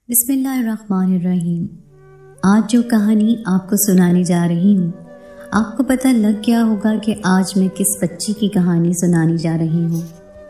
بسم اللہ الرحمن الرحیم۔ آج جو کہانی آپ کو سنانے جا رہی ہوں، آپ کو پتہ لگ گیا ہوگا کہ آج میں کس بچی کی کہانی سنانے جا رہی ہوں۔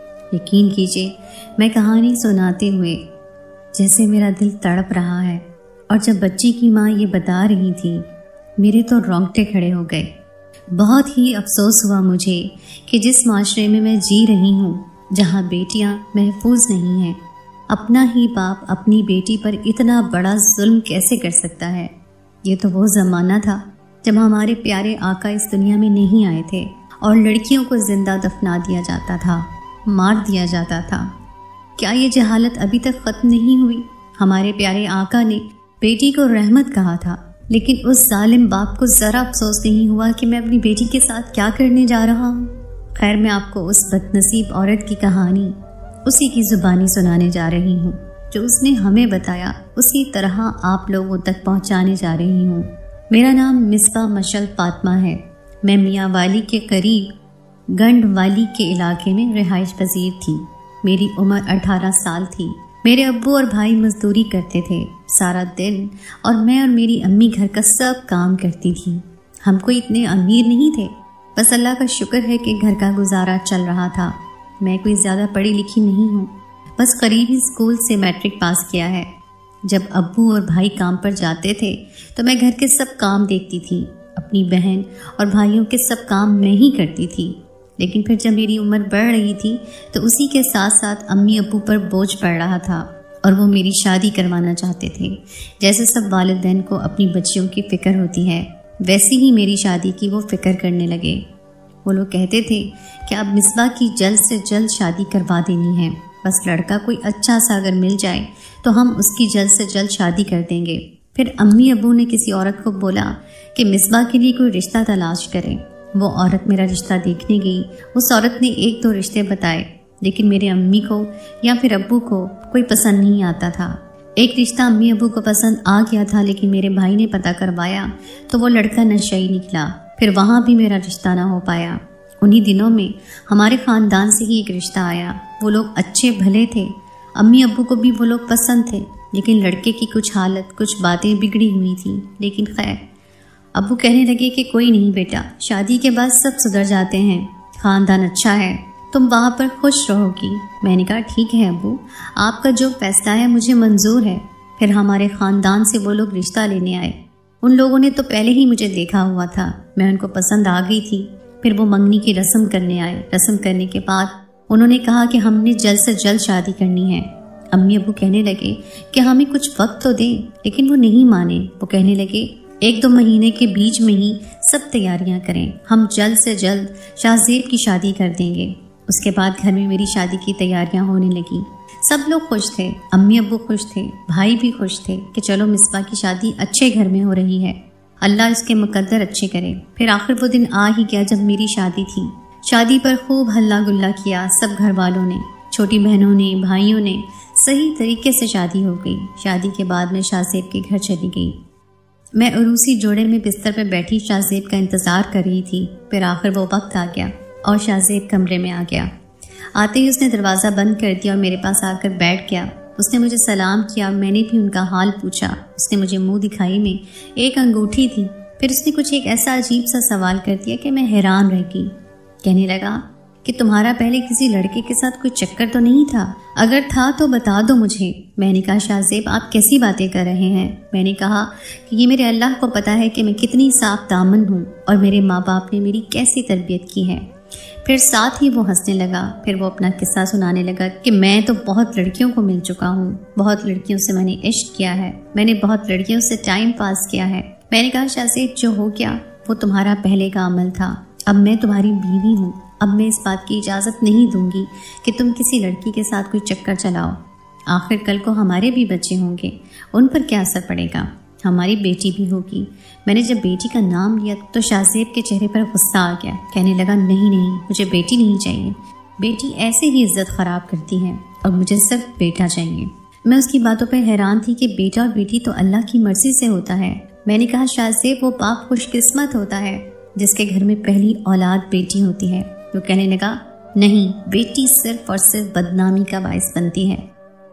یقین کیجئے، میں کہانی سناتے ہوئے جیسے میرا دل تڑپ رہا ہے، اور جب بچی کی ماں یہ بتا رہی تھی میرے تو رونگٹے کھڑے ہو گئے۔ بہت ہی افسوس ہوا مجھے کہ جس معاشرے میں جی رہی ہوں، جہاں بیٹیاں محفوظ نہیں ہیں، اپنا ہی باپ اپنی بیٹی پر اتنا بڑا ظلم کیسے کر سکتا ہے۔ یہ تو وہ زمانہ تھا جب ہمارے پیارے آقا اس دنیا میں نہیں آئے تھے اور لڑکیوں کو زندہ دفنا دیا جاتا تھا، مار دیا جاتا تھا۔ کیا یہ جہالت ابھی تک ختم نہیں ہوئی؟ ہمارے پیارے آقا نے بیٹی کو رحمت کہا تھا، لیکن اس ظالم باپ کو ذرا افسوس نہیں ہوا کہ میں اپنی بیٹی کے ساتھ کیا کرنے جا رہا ہوں۔ خیر، میں آپ کو اس بد نصیب عورت کی کہانی اسی کی زبانی سنانے جا رہی ہوں جو اس نے ہمیں بتایا، اسی طرح آپ لوگوں تک پہنچانے جا رہی ہوں۔ میرا نام مصباح مشعل فاطمہ ہے۔ میں میاں والی کے قریب گنڈ والی کے علاقے میں رہائش پذیر تھی۔ میری عمر 18 سال تھی۔ میرے ابو اور بھائی مزدوری کرتے تھے سارا دن، اور میں اور میری امی گھر کا سب کام کرتی تھی۔ ہم کوئی اتنے امیر نہیں تھے، بس اللہ کا شکر ہے کہ گھر کا گزارا چل رہا تھا۔ میں کوئی زیادہ پڑھی لکھی نہیں ہوں، بس قریبی اسکول سے میٹرک پاس کیا ہے۔ جب ابو اور بھائی کام پر جاتے تھے تو میں گھر کے سب کام دیکھتی تھی۔ اپنی بہن اور بھائیوں کے سب کام میں ہی کرتی تھی۔ لیکن پھر جب میری عمر بڑھ رہی تھی تو اسی کے ساتھ ساتھ امی ابو پر بوجھ پڑ رہا تھا، اور وہ میری شادی کروانا چاہتے تھے۔ جیسے سب والدین کو اپنی بچیوں کی فکر ہوتی ہے، ویسی ہی میری شادی کی وہ فکر کرنے لگے۔ وہ لوگ کہتے تھے کہ اب مصباح کی جلد سے جلد شادی کروا دینی ہے، بس لڑکا کوئی اچھا سا اگر مل جائے تو ہم اس کی جلد سے جلد شادی کر دیں گے۔ پھر امی ابو نے کسی عورت کو بولا کہ مصباح کے لیے کوئی رشتہ تلاش کرے۔ وہ عورت میرا رشتہ دیکھنے گئی۔ اس عورت نے 1-2 رشتے بتائے، لیکن میرے امی کو یا پھر ابو کو کوئی پسند نہیں آتا تھا۔ ایک رشتہ امی ابو کو پسند آ گیا تھا، لیکن میرے بھائی نے پتہ کروایا تو وہ لڑکا نشئی نکلا۔ پھر وہاں بھی میرا رشتہ نہ ہو پایا۔ انہی دنوں میں ہمارے خاندان سے ہی ایک رشتہ آیا۔ وہ لوگ اچھے بھلے تھے، امی ابو کو بھی وہ لوگ پسند تھے، لیکن لڑکے کی کچھ حالت، کچھ باتیں بگڑی ہوئی تھیں۔ لیکن خیر، ابو کہنے لگے کہ کوئی نہیں بیٹا، شادی کے بعد سب سدھر جاتے ہیں، خاندان اچھا ہے، تم وہاں پر خوش رہو گی۔ میں نے کہا ٹھیک ہے ابو، آپ کا جو فیصلہ ہے مجھے منظور ہے۔ پھر ہمارے خاندان سے وہ لوگ رشتہ لینے آئے۔ ان لوگوں نے تو پہلے ہی مجھے دیکھا ہوا تھا، میں ان کو پسند آ گئی تھی۔ پھر وہ منگنی کی رسم کرنے آئے۔ رسم کرنے کے بعد انہوں نے کہا کہ ہم نے جلد سے جلد شادی کرنی ہے۔ امی ابو کہنے لگے کہ ہمیں کچھ وقت تو دیں، لیکن وہ نہیں مانے۔ وہ کہنے لگے 1-2 مہینے کے بیچ میں ہی سب تیاریاں کریں، ہم جلد سے جلد شاہ زیب کی شادی کر دیں گے۔ اس کے بعد گھر میں میری شادی کی تیاریاں ہونے لگیں۔ سب لوگ خوش تھے، امی ابو خوش تھے، بھائی بھی خوش تھے کہ چلو مصباح کی شادی اچھے گھر میں ہو رہی ہے، اللہ اس کے مقدر اچھے کرے۔ پھر آخر وہ دن آ ہی گیا جب میری شادی تھی۔ شادی پر خوب ہلا گلا کیا سب گھر والوں نے، چھوٹی بہنوں نے، بھائیوں نے، صحیح طریقے سے شادی ہو گئی۔ شادی کے بعد میں شاہ زیب کے گھر چلی گئی۔ میں عروسی جوڑے میں بستر پر بیٹھی شاہ زیب کا انتظار کر رہی تھی۔ پھر آخر وہ وقت آ گیا اور شاہ زیب کمرے میں آ گیا۔ آتے ہی اس نے دروازہ بند کر دیا اور میرے پاس آ کر بیٹھ گیا۔ اس نے مجھے سلام کیا، میں نے بھی ان کا حال پوچھا۔ اس نے مجھے منہ دکھائی میں ایک انگوٹھی تھی۔ پھر اس نے کچھ ایک ایسا عجیب سا سوال کر دیا کہ میں حیران رہ گئی۔ کہنے لگا کہ تمہارا پہلے کسی لڑکے کے ساتھ کوئی چکر تو نہیں تھا؟ اگر تھا تو بتا دو مجھے۔ میں نے کہا شاہ زیب آپ کیسی باتیں کر رہے ہیں؟ میں نے کہا کہ یہ میرے اللہ کو پتہ ہے کہ میں کتنی صاف دامن ہوں اور میرے ماں باپ نے میری کیسی تربیت کی ہے۔ پھر ساتھ ہی وہ ہنسنے لگا۔ پھر وہ اپنا قصہ سنانے لگا کہ میں تو بہت لڑکیوں کو مل چکا ہوں، بہت لڑکیوں سے میں نے عشق کیا ہے، میں نے بہت لڑکیوں سے ٹائم پاس کیا ہے۔ میں نے کہا شاہ زیب جو ہو گیا وہ تمہارا پہلے کا عمل تھا، اب میں تمہاری بیوی ہوں، اب میں اس بات کی اجازت نہیں دوں گی کہ تم کسی لڑکی کے ساتھ کوئی چکر چلاؤ۔ آخر کل کو ہمارے بھی بچے ہوں گے، ان پر کیا اثر پڑے گا؟ ہماری بیٹی بھی ہوگی۔ میں نے جب بیٹی کا نام لیا تو شاہ زیب کے چہرے پر غصہ آ گیا۔ کہنے لگا نہیں نہیں، مجھے بیٹی نہیں چاہیے، بیٹی ایسے ہی عزت خراب کرتی ہے، اور مجھے صرف بیٹا چاہیے۔ میں اس کی باتوں پہ حیران تھی کہ بیٹا اور بیٹی تو اللہ کی مرضی سے ہوتا ہے۔ میں نے کہا شاہ زیب وہ باپ خوش قسمت ہوتا ہے جس کے گھر میں پہلی اولاد بیٹی ہوتی ہے۔ وہ کہنے لگا نہیں، بیٹی صرف اور صرف بدنامی کا باعث بنتی ہے۔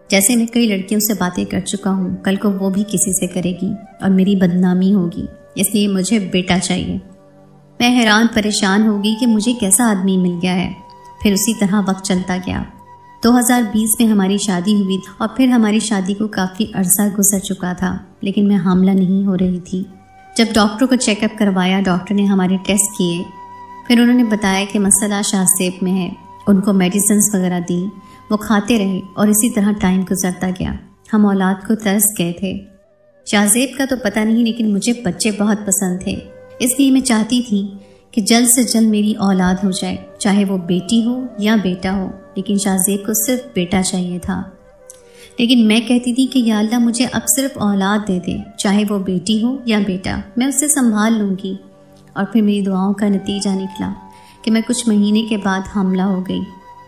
جیسے میں کئی لڑکیوں سے باتیں کر چکا ہوں، کل کو وہ بھی کسی سے کرے گی اور میری بدنامی ہوگی، اس لیے مجھے بیٹا چاہیے۔ میں حیران پریشان ہو گئی کہ مجھے کیسا آدمی مل گیا ہے۔ پھر اسی طرح وقت چلتا گیا۔ 2020 میں ہماری شادی ہوئی اور پھر ہماری شادی کو کافی عرصہ گزر چکا تھا، لیکن میں حاملہ نہیں ہو رہی تھی۔ جب ڈاکٹر کو چیک اپ کروایا، ڈاکٹر نے ہمارے ٹیسٹ کیے، پھر انہوں نے بتایا کہ مسئلہ شاہ زیب میں ہے۔ ان کو میڈیسنز وغیرہ دی، وہ کھاتے رہے اور اسی طرح ٹائم گزرتا گیا۔ ہم اولاد کو ترس گئے تھے۔ شاہ زیب کا تو پتہ نہیں، لیکن مجھے بچے بہت پسند تھے، اس لیے میں چاہتی تھی کہ جلد سے جلد میری اولاد ہو جائے، چاہے وہ بیٹی ہو یا بیٹا ہو، لیکن شاہ زیب کو صرف بیٹا چاہیے تھا۔ لیکن میں کہتی تھی کہ یا اللہ مجھے اب صرف اولاد دے دے، چاہے وہ بیٹی ہو یا بیٹا، میں اسے سنبھال لوں گی۔ اور پھر میری دعاؤں کا نتیجہ نکلا کہ میں کچھ مہینے کے بعد حاملہ ہو گئی،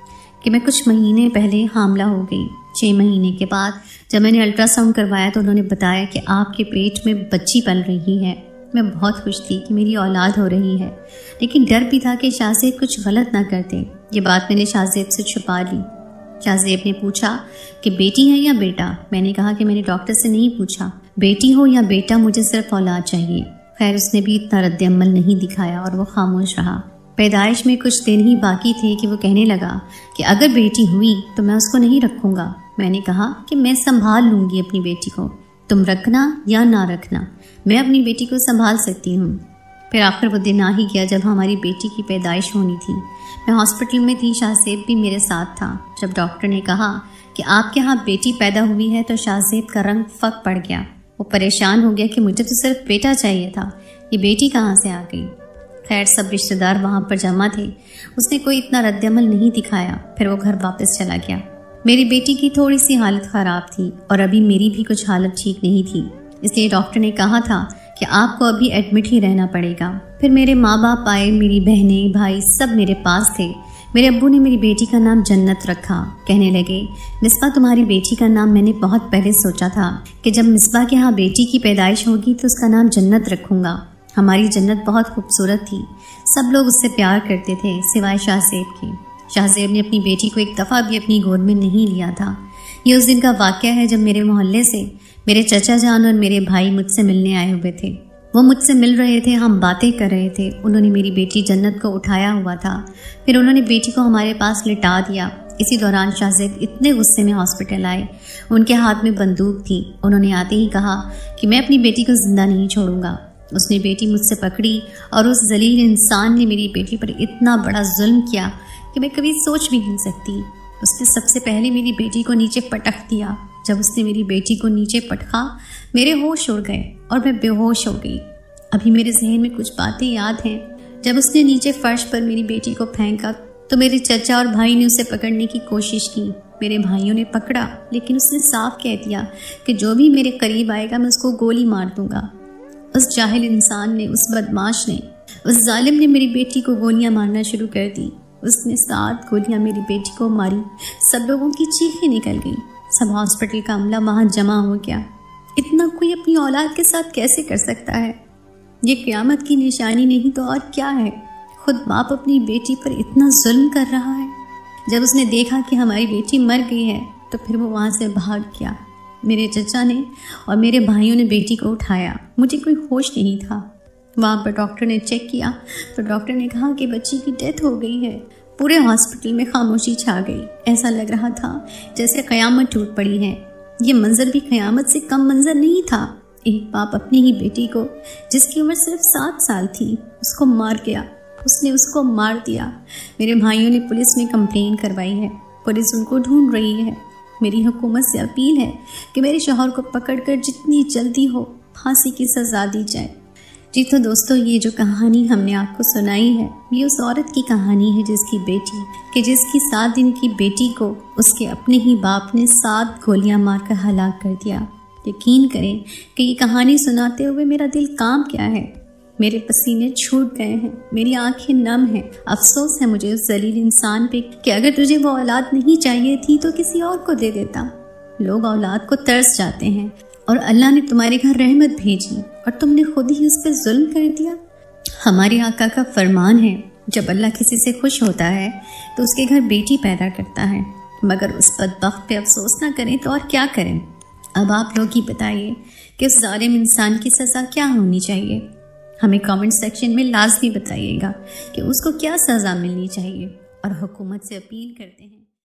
6 مہینے کے بعد جب میں نے الٹرا ساؤنڈ کروایا تو انہوں نے بتایا کہ آپ کے پیٹ میں بچی پل رہی ہے۔ میں بہت خوش تھی کہ میری اولاد ہو رہی ہے، لیکن ڈر بھی تھا کہ شاہ زیب کچھ غلط نہ کرتے۔ یہ بات میں نے شاہ زیب سے چھپا لی۔ شاہ زیب نے پوچھا کہ بیٹی ہے یا بیٹا؟ میں نے کہا کہ میں نے ڈاکٹر سے نہیں پوچھا، بیٹی ہو یا بیٹا، مجھے صرف اولاد چاہیے۔ خیر اس نے بھی اتنا رد عمل نہیں دکھایا اور وہ خاموش رہا۔ پیدائش میں کچھ دن ہی باقی تھے کہ وہ کہنے لگا کہ اگر بیٹی ہوئی تو میں اس کو نہیں رکھوں گا۔ میں نے کہا کہ میں سنبھال لوں گی اپنی بیٹی کو، تم رکھنا یا نہ رکھنا، میں اپنی بیٹی کو سنبھال سکتی ہوں۔ پھر آخر وہ دن آ ہی گیا جب ہماری بیٹی کی پیدائش ہونی تھی۔ میں ہاسپٹل میں تھی، شاہ زیب بھی میرے ساتھ تھا۔ جب ڈاکٹر نے کہا کہ آپ کے ہاں بیٹی پیدا ہوئی ہے تو شاہ زیب کا رنگ فک پڑ گیا۔ وہ پریشان ہو گیا کہ مجھے تو صرف بیٹا چاہیے تھا، یہ بیٹی کہاں سے آ گئی؟ خیر سب رشتہ دار وہاں پر جمع تھے، اس نے کوئی اتنا رد عمل نہیں دکھایا۔ پھر وہ گھر واپس چلا گیا۔ میری بیٹی کی تھوڑی سی حالت خراب تھی اور ابھی میری بھی کچھ حالت ٹھیک نہیں تھی، اس لیے ڈاکٹر نے کہا تھا کہ آپ کو ابھی ایڈمٹ ہی رہنا پڑے گا۔ پھر میرے ماں باپ آئے، میری بہنیں بھائی سب میرے پاس تھے۔ میرے ابو نے میری بیٹی کا نام جنت رکھا، کہنے لگے مصباح تمہاری بیٹی کا نام میں نے بہت پہلے سوچا تھا کہ جب مصباح کے ہاں بیٹی کی پیدائش ہوگی تو اس کا نام جنت رکھوں گا۔ ہماری جنت بہت خوبصورت تھی، سب لوگ اس سے پیار کرتے تھے سوائے شاہ زیب کے۔ شاہ زیب نے اپنی بیٹی کو ایک دفعہ بھی اپنی گود میں نہیں لیا تھا۔ یہ اس دن کا واقعہ ہے جب میرے محلے سے میرے چچا جان اور میرے بھائی مجھ سے ملنے آئے ہوئے تھے۔ وہ مجھ سے مل رہے تھے، ہم باتیں کر رہے تھے۔ انہوں نے میری بیٹی جنت کو اٹھایا ہوا تھا، پھر انہوں نے بیٹی کو ہمارے پاس لٹا دیا۔ اسی دوران شاہ زیب اتنے غصے میں ہاسپٹل آئے، ان کے ہاتھ میں بندوق تھی۔ انہوں نے آتے ہی کہا کہ میں اپنی بیٹی کو زندہ نہیں چھوڑوں گا۔ اس نے بیٹی مجھ سے پکڑی اور اس ذلیل انسان نے میری بیٹی پر اتنا بڑا ظلم کیا کہ میں کبھی سوچ بھی نہیں سکتی۔ اس نے سب سے پہلے میری بیٹی کو نیچے پٹک دیا۔ جب اس نے میری بیٹی کو نیچے پٹکا میرے ہوش اڑ گئے اور میں بے ہوش ہو گئی۔ ابھی میرے ذہن میں کچھ باتیں یاد ہیں۔ جب اس نے نیچے فرش پر میری بیٹی کو پھینکا تو میرے چچا اور بھائی نے اسے پکڑنے کی کوشش کی۔ میرے بھائیوں نے پکڑا، لیکن اس نے صاف کہہ دیا کہ جو بھی میرے قریب آئے گا میں اس کو گولی مار دوں گا۔ اس جاہل انسان نے، اس بدماش نے، اس ظالم نے میری بیٹی کو گولیاں مارنا شروع کر دی۔ اس نے 7 گولیاں میری بیٹی کو ماری۔ سب لوگوں کی چیخیں نکل گئی، سب ہاسپٹل کا عملہ وہاں جمع ہو گیا۔ اتنا کوئی اپنی اولاد کے ساتھ کیسے کر سکتا ہے؟ یہ قیامت کی نشانی نہیں تو اور کیا ہے؟ خود باپ اپنی بیٹی پر اتنا ظلم کر رہا ہے۔ جب اس نے دیکھا کہ ہماری بیٹی مر گئی ہے تو پھر وہ وہاں سے بھاگ گیا۔ میرے چچا نے اور میرے بھائیوں نے بیٹی کو اٹھایا، مجھے کوئی ہوش نہیں تھا۔ وہاں پر ڈاکٹر نے چیک کیا تو ڈاکٹر نے کہا کہ بچی کی ڈیتھ ہو گئی ہے۔ پورے ہاسپٹل میں خاموشی چھا گئی، ایسا لگ رہا تھا جیسے قیامت ٹوٹ پڑی ہے۔ یہ منظر بھی قیامت سے کم منظر نہیں تھا۔ ایک باپ اپنی ہی بیٹی کو، جس کی عمر صرف 7 سال تھی، اس کو مار گیا۔ اس نے اس کو مار دیا۔ میرے بھائیوں نے پولیس میں کمپلین کروائی ہے، پولیس ان کو ڈھونڈ رہی ہے۔ میری حکومت سے اپیل ہے کہ میرے شوہر کو پکڑ کر جتنی جلدی ہو پھانسی کی سزا دی جائے۔ جی تو دوستو، یہ جو کہانی ہم نے آپ کو سنائی ہے یہ اس عورت کی کہانی ہے جس کی بیٹی 7 دن کی بیٹی کو اس کے اپنے ہی باپ نے 7 گولیاں مار کر ہلاک کر دیا۔ یقین کریں کہ یہ کہانی سناتے ہوئے میرا دل کانپ گیا ہے، میرے پسینے چھوٹ گئے ہیں، میری آنکھیں نم ہیں۔ افسوس ہے مجھے اس ذلیل انسان پہ کہ اگر تجھے وہ اولاد نہیں چاہیے تھی تو کسی اور کو دے دیتا۔ لوگ اولاد کو ترس جاتے ہیں اور اللہ نے تمہارے گھر رحمت بھیجی اور تم نے خود ہی اس پہ ظلم کر دیا۔ ہمارے آقا کا فرمان ہے، جب اللہ کسی سے خوش ہوتا ہے تو اس کے گھر بیٹی پیدا کرتا ہے۔ مگر اس بدبخت پہ افسوس نہ کریں تو اور کیا کریں؟ اب آپ لوگ ہی بتائیے کہ اس ظالم انسان کی سزا کیا ہونی چاہیے؟ ہمیں کامنٹ سیکشن میں لازمی بتائیے گا کہ اس کو کیا سزا ملنی چاہیے، اور حکومت سے اپیل کرتے ہیں